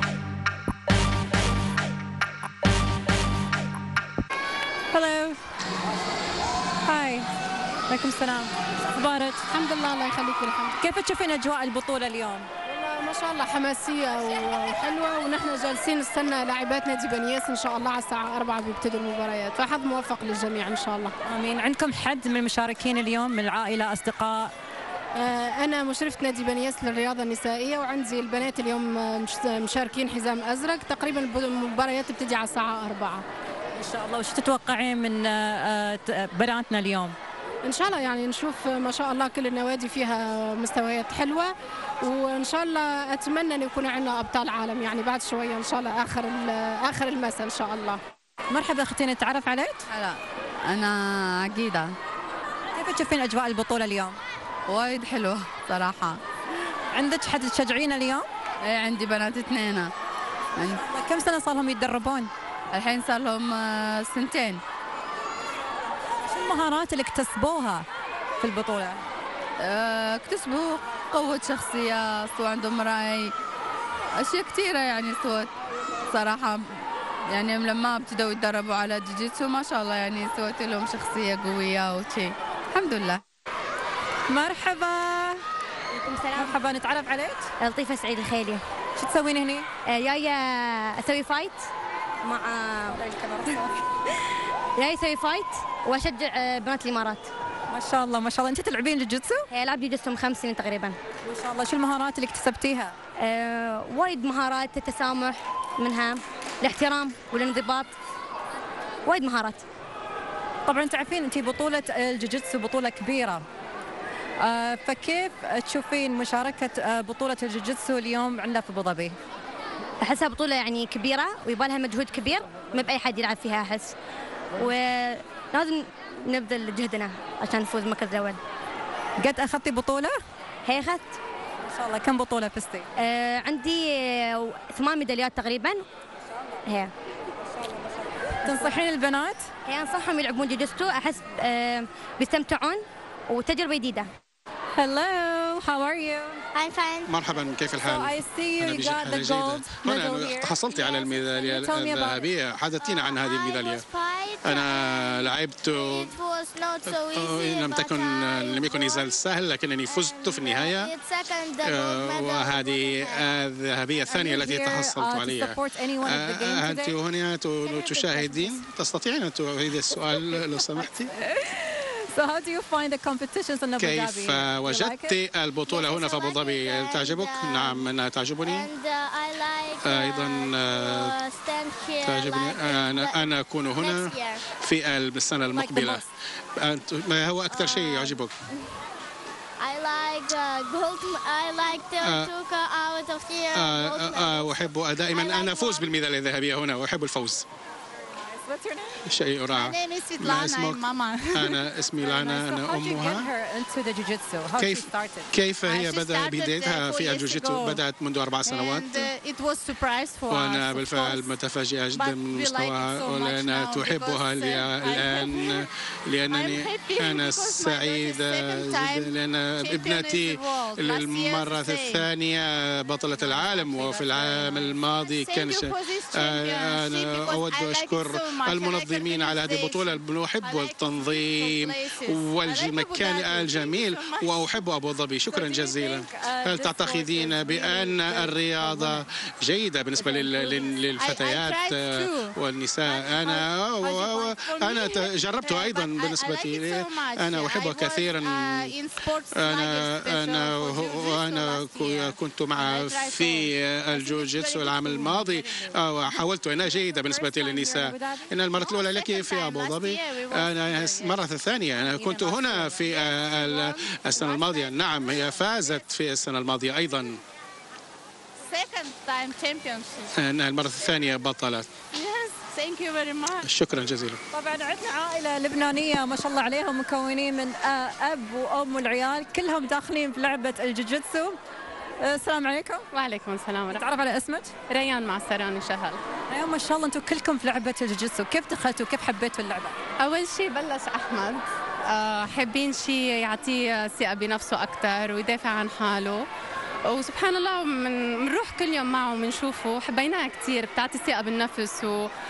هلو. هاي. عليكم السلام. اخبارك؟ الحمد لله الله يخليك الحمد. كيف تشوفين اجواء البطولة اليوم؟ والله ما شاء الله حماسية وحلوة، ونحن جالسين نستنى لاعبات نادي بنياس ان شاء الله على الساعة أربعة بيبتدوا المباريات، فحظ موفق للجميع ان شاء الله. امين. عندكم حد من المشاركين اليوم من العائلة، اصدقاء؟ أنا مشرفة نادي بنياس للرياضة النسائية، وعندي البنات اليوم مشاركين حزام أزرق. تقريبا المباريات تبتدي على الساعة أربعة إن شاء الله. وش تتوقعين من بناتنا اليوم؟ إن شاء الله يعني نشوف ما شاء الله كل النوادي فيها مستويات حلوة، وإن شاء الله أتمنى أن يكون عندنا أبطال عالم يعني بعد شوية إن شاء الله آخر آخر المساء إن شاء الله. مرحبا أختي، نتعرف عليك؟ هلا، أنا عقيدة. كيف تشوفين أجواء البطولة اليوم؟ وايد حلوة صراحة. عندك حد تشجعين اليوم؟ ايه عندي بنات اثنين. يعني كم سنة صار لهم يتدربون؟ الحين صار لهم سنتين. شو المهارات اللي اكتسبوها في البطولة؟ اه اكتسبوا قوة شخصية، سوى عندهم رأي، أشياء كثيرة يعني سوت صراحة. يعني لما ابتدوا يتدربوا على جوجيتسو ما شاء الله يعني سوت لهم شخصية قوية وشي. الحمد لله. مرحبا. عليكم السلام. مرحبا، نتعرف عليك؟ لطيفة سعيد الخيلي. شو تسوين هني؟ آه جاية أسوي فايت مع جاية أسوي فايت وأشجع بنات الإمارات. ما شاء الله ما شاء الله. أنت تلعبين جوجيتسو؟ هي ألعب جوجيتسو من خمس سنين تقريبا. ما شاء الله. شو المهارات اللي اكتسبتيها؟ آه وايد مهارات، التسامح منها، الاحترام والانضباط، وايد مهارات. طبعا تعرفين أنت بطولة الجوجيتسو بطولة كبيرة، آه فكيف تشوفين مشاركة آه بطولة الجوجيتسو اليوم عندنا في أبو ظبي؟ أحسها بطولة يعني كبيرة ويبغى لها مجهود كبير، ما بأي حد يلعب فيها أحس، ولازم نبذل جهدنا عشان نفوز المركز الأول. قد أخذتي بطولة؟ هي أخذت. ما شاء الله. كم بطولة فزتي؟ آه عندي آه ثمان ميداليات تقريبا. هي. تنصحين البنات؟ هي أنصحهم يلعبون جوجيتسو، أحس آه بيستمتعون وتجربة جديدة. Hello, how are you? I'm fine. مرحبا، كيف الحال؟ So I see you got the gold medal here. حصلتي على الميدالية الذهبية، حدثينا عن هذه الميدالية. I was fight أنا لعبت لم تكن لم يكن نزال سهل، لكنني فزت في النهاية، وهذه الذهبية الثانية التي تحصلت عليها. أنت هنا تشاهدين، تستطيعين أن تعيدي السؤال لو سمحتي؟ So how do you find the competitions in Abu Dhabi? كيف وجدت البطولة هنا في أبو ظبي؟ تعجبك؟ نعم أنا تعجبني. أيضا تعجبني أنا أنا أكون هنا في السنة المقبلة. ما هو أكثر شيء يعجبك؟ I like uh, gold. I like the Tuka out of here. أحب دائما أن أفوز بالميدالية الذهبية هنا، وأحب الفوز. What's your name? شيء رائع. My name is Svetlana. I'm mama. أنا اسمي لانا، أنا أمها. كيف كيف هي بدأ بدايتها في الجوجيتسو؟ بدأت منذ أربع سنوات. وأنا بالفعل متفاجئة جدا من مستواها، ولأنها تحبها الآن، لأنني أنا سعيدة جدا لأن ابنتي للمرة الثانية بطلة العالم، وفي العام الماضي كان أنا أود أشكر المنظمين على هذه البطولة. نحب التنظيم والمكان الجميل، وأحب أبو ظبي. شكرا جزيلا. هل تعتقدين بأن الرياضة جيدة بالنسبة للفتيات والنساء؟ أنا أنا جربتها أيضا بالنسبة لي، أنا أحبها كثيرا. أنا أنا وأنا كنت معها في الجوجيتسو العام الماضي، وحاولت أنها جيدة بالنسبة للنساء. إن المرة الأولى لك في أبو ظبي، أنا المرة الثانية أنا كنت هنا في السنة الماضية. نعم هي فازت في السنة الماضية أيضا. أنا المرة الثانية بطلت. شكرا جزيلا. طبعا عندنا عائلة لبنانية ما شاء الله عليهم، مكونين من أب وأم والعيال، كلهم داخلين في لعبة الجوجيتسو. السلام عليكم. وعليكم السلام ورحمة الله. تعرف على اسمك؟ ريان معسراني شهل. ريان ما شاء الله انتم كلكم في لعبة الجوجيتسو، كيف دخلتوا وكيف حبيتوا اللعبة؟ أول شيء بلش أحمد، أه حابين شيء يعطيه ثقة بنفسه أكثر ويدافع عن حاله، وسبحان الله من بنروح كل يوم معه وبنشوفه، حبيناها كثير، بتعطي ثقة بالنفس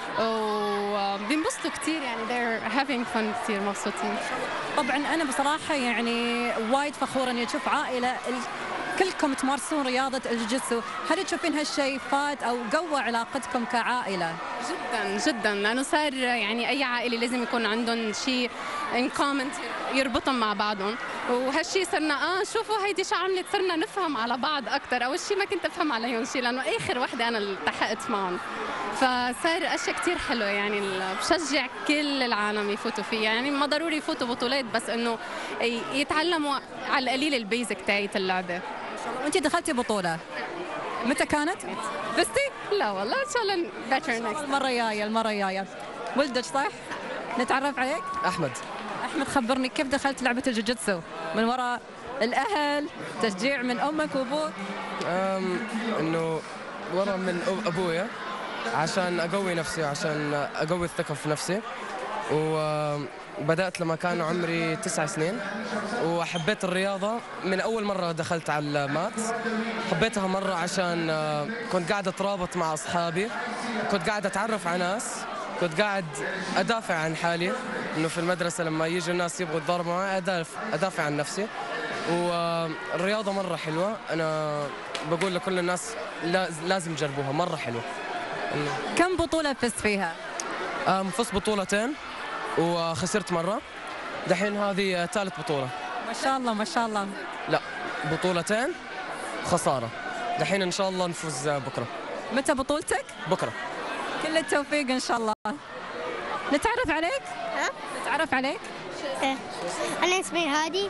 وبينبسطوا كثير، يعني they're having fun كثير، مبسوطين. طبعا أنا بصراحة يعني وايد فخورة إني أشوف عائلة كلكم تمارسون رياضة الجوجيتسو. هل تشوفين هالشيء فات أو قوى علاقتكم كعائلة؟ جدا جدا، لأنه صار يعني أي عائلة لازم يكون عندهم شيء in common يربطهم مع بعضهم، وهالشيء صرنا اه شوفوا هيدي شو عملت، صرنا نفهم على بعض أكثر. أول شيء ما كنت أفهم عليهم شيء، لأنه آخر وحدة أنا التحقت معهم، فصار أشياء كثير حلوة. يعني بشجع كل العالم يفوتوا فيها، يعني ما ضروري يفوتوا بطولات، بس إنه يتعلموا على القليل البيزك تاعت اللعبة. وانت دخلتي بطولة، متى كانت؟ فزتي؟ لا والله ان شاء الله better next. المرة الجاية المرة الجاية. ولدك صح؟ نتعرف عليك؟ أحمد. أحمد خبرني كيف دخلت لعبة الجوجيتسو؟ من وراء الأهل، تشجيع من أمك وأبوك؟ أم إنه ورا من أبويا، عشان أقوي نفسي، عشان أقوي الثقة في نفسي. وبدأت لما كان عمري تسع سنين، وحبيت الرياضة من أول مرة دخلت على المات. حبيتها مرة عشان كنت قاعد أترابط مع أصحابي، كنت قاعد أتعرف على ناس، كنت قاعد أدافع عن حالي، إنه في المدرسة لما يجي الناس يبغوا يتضاربوا معي أدافع عن نفسي. والرياضة مرة حلوة، أنا بقول لكل الناس لازم يجربوها، مرة حلوة. كم بطولة فزت فيها؟ فزت بطولتين وخسرت مرة، دحين هذه ثالث بطولة. ما شاء الله ما شاء الله. لا بطولتين خسارة، دحين إن شاء الله نفوز بكرة. متى بطولتك؟ بكرة. كل التوفيق إن شاء الله. نتعرف عليك؟ ها؟ نتعرف عليك؟ إيه. أنا اسمي هادي،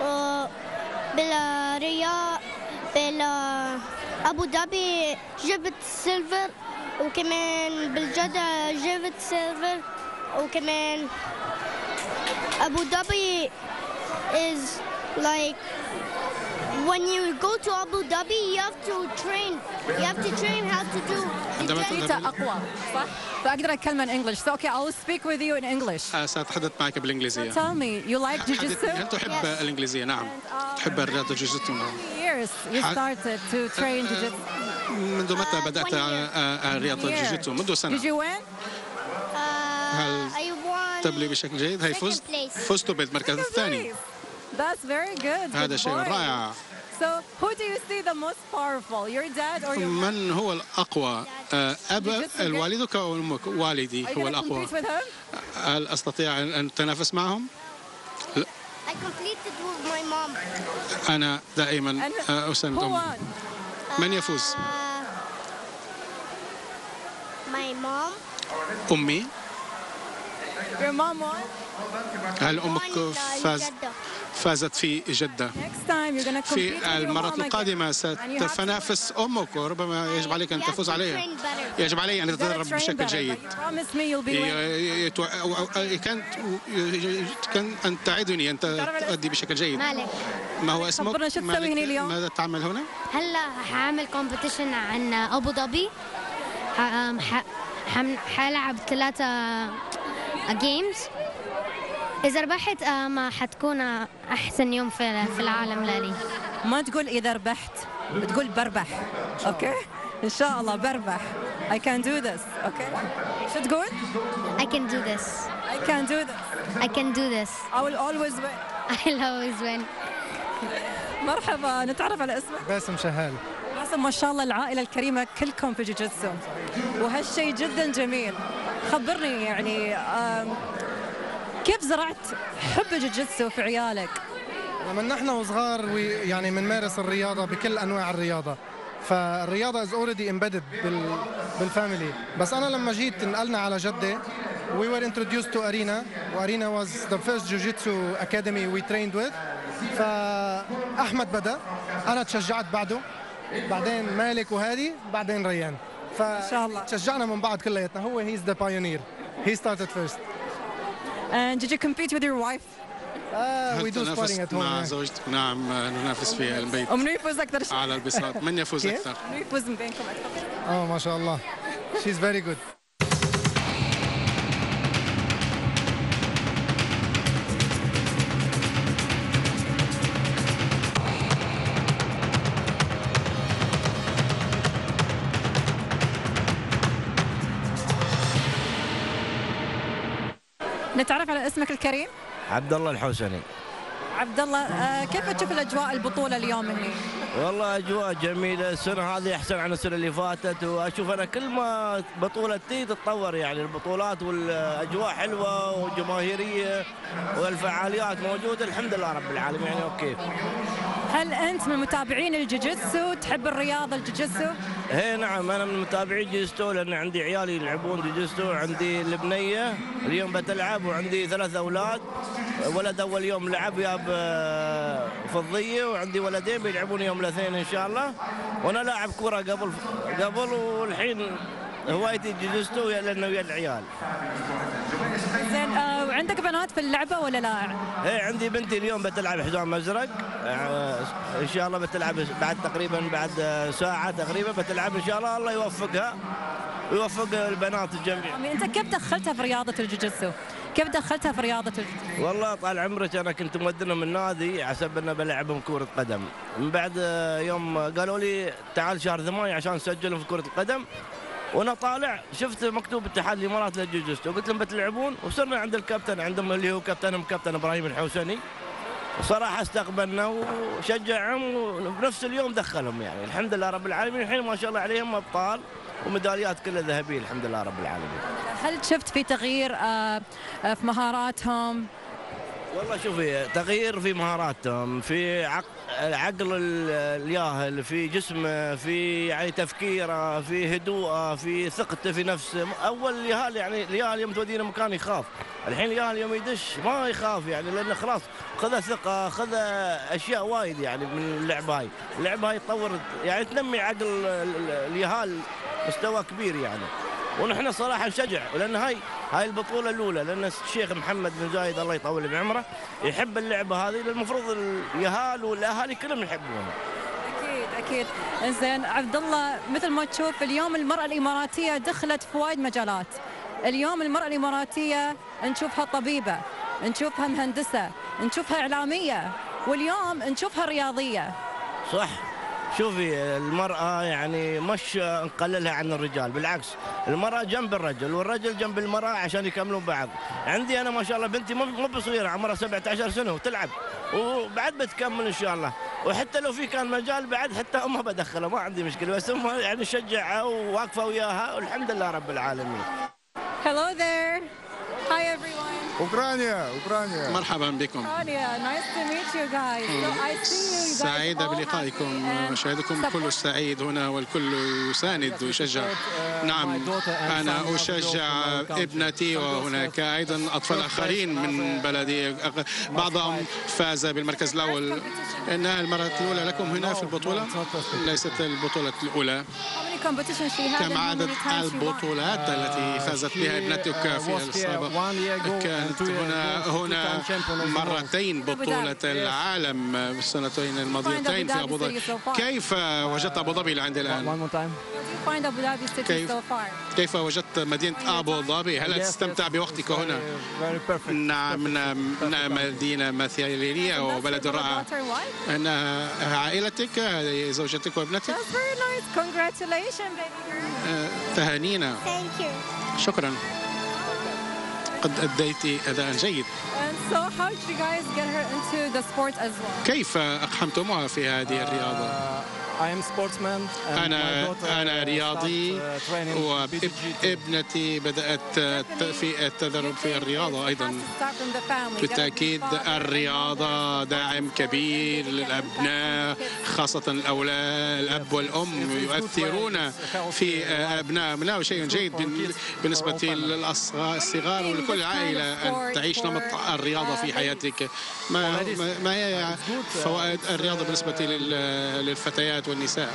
بالرياض بالأبو ظبي جبت سيلفر، وكمان بالجدة جبت سيلفر، وكمان أبو ظبي is like when you go to Abu Dhabi you have to train you have to train how to do أنت أقوى صح؟ فأقدر أتكلم English. So okay, I will speak with you in English. سأتحدث معك بالإنجليزية. So tell me, you like jiu-jitsu? هل تحب الإنجليزية؟ نعم. تحب رياضة الجوجيتسو؟ نعم. Years you started to train jiu-jitsu. منذ متى بدأت رياضة الجوجيتسو؟ منذ سنة. Did you win? Uh, I won كتب لي بشكل جيد. هي فزت فزتوا بالمركز الثاني. That's very good. هذا شيء رائع. So who do you see the most powerful? Your dad or your من هو الأقوى؟ أب والدك أو أمك؟ والدي هو الأقوى. هل أستطيع أن أتنافس معهم؟ I completed with my mom. أنا دائما أساند أمي. من يفوز؟ My mom. أمي. Your mom won? هل أمك فاز فازت في جدة؟ في المرة القادمة ستتنافس أمك وربما يجب عليك أن تفوز عليها. يجب علي أن تتدرب بشكل جيد. كان أن تعدني أن تؤدي بشكل جيد. مالك. ما هو اسمك؟ شو تسوي هنا اليوم؟ ماذا تعمل هنا؟ هلا حاعمل كومبيتيشن عن أبو ظبي. حلعب ثلاثة جيمز. إذا ربحت ما حتكون أحسن يوم في في العالم لالي. ما تقول إذا ربحت، تقول بربح. أوكي؟ إن شاء الله بربح. I can do this. أوكي؟ شو تقول؟ I can do this. I can do this. I can do this. I will always win. I'll always win. مرحبا، نتعرف على اسمك؟ باسم شهال. باسم ما شاء الله العائلة الكريمة كلكم في جوجيتسو وهالشيء جدا جميل. خبرني يعني كيف زرعت حب الجوجيتسو في عيالك؟ من نحن وصغار يعني بنمارس الرياضة بكل أنواع الرياضة، فالرياضة is already embedded بال بالفاميلي. بس أنا لما جيت نقلنا على جدة we were introduced to Arena وأرينا was the first jiu-jitsu academy we trained with. فأحمد بدأ، أنا تشجعت بعده، بعدين مالك وهادي، بعدين ريان. ما شاء الله تشجعنا من بعض كلياتنا. هو he's the pioneer. He started first. And did you compete with your wife? آه we do sparring at home. مع زوجتي. نعم ننافس في البيت. ومن يفوز أكثر شيء؟ على البساط. من يفوز أكثر؟ من يفوز من بينكم أكثر؟ آه ما شاء الله. She's very good. نتعرف على اسمك الكريم؟ عبد الله الحوسني. عبد الله آه كيف تشوف الاجواء البطوله اليوم هنا؟ والله اجواء جميله، السنه هذه احسن عن السنه اللي فاتت، واشوف انا كل ما بطوله تي تتطور، يعني البطولات والاجواء حلوه وجماهيريه والفعاليات موجوده الحمد لله رب العالمين يعني اوكي. هل انت من متابعين الجوجيتسو؟ تحب الرياضه الجوجيتسو؟ ايه نعم انا من متابعين جوجيتسو لان عندي عيالي يلعبون جوجيتسو، عندي البنيه اليوم بتلعب وعندي ثلاث اولاد، ولد اول يوم لعب ياب فضيه وعندي ولدين بيلعبون يوم الاثنين ان شاء الله، وانا لاعب كره قبل قبل والحين هوايتي جوجيتسو لانه ويا العيال. زين آه وعندك بنات في اللعبه ولا لا؟ ايه عندي بنتي اليوم بتلعب حزام ازرق آه ان شاء الله بتلعب بعد تقريبا بعد ساعه تقريبا بتلعب ان شاء الله، الله يوفقها ويوفق البنات الجميع. انت كيف دخلتها في رياضه الجوجيتسو؟ كيف دخلتها في رياضه الجوجيتسو؟ والله طال عمرك انا كنت مودنهم من النادي حسب انه بلعبهم كره قدم، من بعد يوم قالوا لي تعال شهر ثمانية عشان نسجلهم في كره القدم، وانا طالع شفت مكتوب اتحاد الامارات للجوجيتسو، قلت لهم بتلعبون، وصرنا عند الكابتن عندهم اللي هو كابتنهم كابتن ابراهيم الحوسني، وصراحه استقبلنا وشجعهم وبنفس اليوم دخلهم، يعني الحمد لله رب العالمين الحين ما شاء الله عليهم ابطال وميداليات كلها ذهبيه الحمد لله رب العالمين. هل شفت في تغيير في مهاراتهم؟ والله شوفي تغيير في مهاراتهم، في عقل عقل الياهل، في جسمه، في يعني تفكيره، في هدوءه، في ثقته في نفسه. اول الياهل يعني الياهل يوم تودينه مكان يخاف، الحين الياهل يوم يدش ما يخاف يعني لانه خلاص خذ ثقه، خذ اشياء وايد يعني من اللعبه هاي، اللعبه هاي تطور يعني تنمي عقل الياهل مستوى كبير يعني. ونحن صراحه نشجع لان هاي هاي البطوله الاولى، لان الشيخ محمد بن زايد الله يطول بعمره يحب اللعبه هذه، المفروض اليهال والاهالي كلهم يحبونها. اكيد اكيد. زين عبد الله، مثل ما تشوف اليوم المراه الاماراتيه دخلت في وايد مجالات، اليوم المراه الاماراتيه نشوفها طبيبه، نشوفها مهندسه، نشوفها اعلاميه، واليوم نشوفها رياضيه. صح شوفي المرأة يعني مش نقللها عن الرجال، بالعكس المرأة جنب الرجل والرجل جنب المرأة عشان يكملون بعض. عندي أنا ما شاء الله بنتي مو بصغيرة، عمرها سبعة عشر سنة وتلعب وبعد بتكمل إن شاء الله، وحتى لو في كان مجال بعد حتى أمها بدخلها ما عندي مشكلة، بس أمها يعني شجعها وواقفة وياها والحمد لله رب العالمين. Hello there. Hi everyone. أوكرانيا أوكرانيا مرحبا بكم. Nice to meet you guys. So I see you guys سعيدة بلقائكم. مشاهدكم كل سعيد هنا والكل يساند ويشجع. نعم أنا أشجع ابنتي وهناك أيضا أطفال آخرين من بلدي بعضهم فاز بالمركز الأول. إنها المرة الأولى لكم هنا في البطولة؟ ليست البطولة الأولى. كم عدد البطولات التي فازت بها ابنتك في السابق؟ كانت هنا هنا مرتين بطولة العالم في السنتين الماضيتين في أبو ظبي. كيف وجدت أبو ظبي لعند الآن؟ كيف كيف وجدت مدينة أبو ظبي؟ هل تستمتع بوقتك هنا؟ نعم نعم مدينة مثالية وبلد رائع. أنها عائلتك هذه زوجتك وابنتك؟ تهانينا. شكرا. قد أديت أداء جيد. كيف أقحمتموها في هذه الرياضة؟ أنا أنا رياضي وابنتي بدأت في التدرب في الرياضة أيضا. بالتأكيد الرياضة داعم كبير للأبناء خاصة الأولاد. الأب والأم يؤثرون في أبناء أبناء شيء جيد بالنسبة للصغار ولكل عائلة أن تعيش نمط الرياضة في حياتك. ما ما هي فوائد الرياضة بالنسبة للفتيات والنساء؟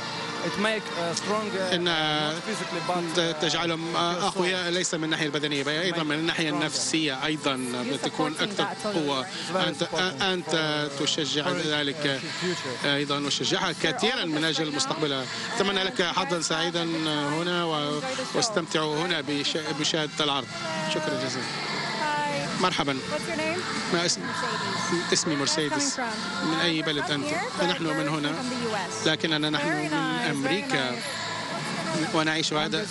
إنها تجعلهم أقوياء ليس من الناحية البدنية بل أيضا من الناحية النفسية أيضا بتكون أكثر قوة. أنت أنت تشجع ذلك أيضا وشجعها كثيرا من أجل مستقبلها. أتمنى لك حظا سعيدا هنا واستمتعوا هنا بمشاهدة العرض. شكرا جزيلا. مرحبا. ما اسم اسمي مرسيدس. من أي بلد أنت؟ نحن من هنا لكننا نحن من أمريكا ونعيش هذا.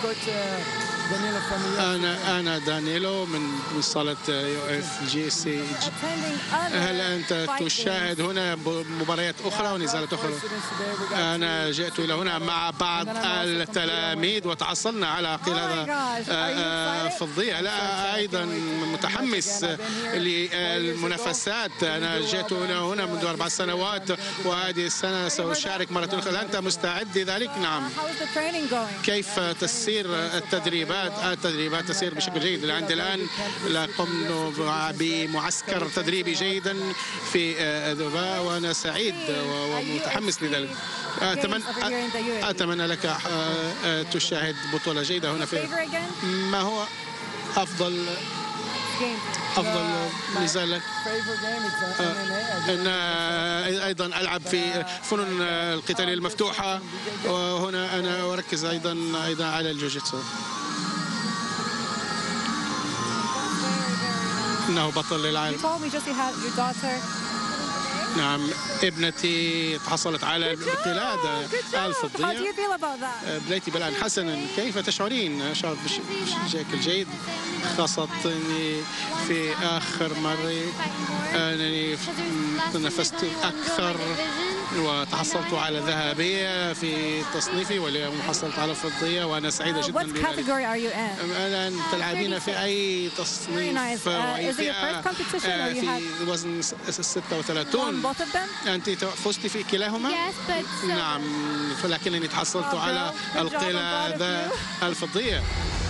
أنا أنا دانيلو من من صالة يو اف جي سي. هل أنت تشاهد هنا مباريات أخرى ونزالات أخرى؟ أنا جئت إلى هنا مع بعض التلاميذ وتحصلنا على قلادة فضية. لا أيضا متحمس للمنافسات. أنا جئت هنا هنا منذ أربع سنوات وهذه السنة سأشارك مرة أخرى. هل أنت مستعد لذلك؟ نعم. كيف تسير التدريبات؟ التدريبات تسير بشكل جيد. عند الآن قمنا بمعسكر تدريبي جيدا في دبي وأنا سعيد ومتحمس لذلك. أتمنى أتمنى لك تشاهد بطولة جيدة هنا. في ما هو أفضل أفضل نزال لك؟ أن أيضا ألعب في فنون القتال المفتوحة وهنا أنا أركز أيضا أيضا على الجوجيتسو. إنه بطل للعالم. نعم ابنتي تحصلت على القلادة الفضية. بديتي بالآن حسنا. كيف تشعرين؟ شعرت بشكل جيد خاصة في آخر مرة أنني تنافست أكثر وتحصلت على ذهبية في تصنيفي واليوم حصلت على فضية وأنا سعيدة جدا بذلك. الآن تلعبين في أي تصنيف وأي فئة؟ في وزن ستة وثلاثين. أنت فزت في كلاهما؟ نعم ولكنني تحصلت على القلادة الفضية.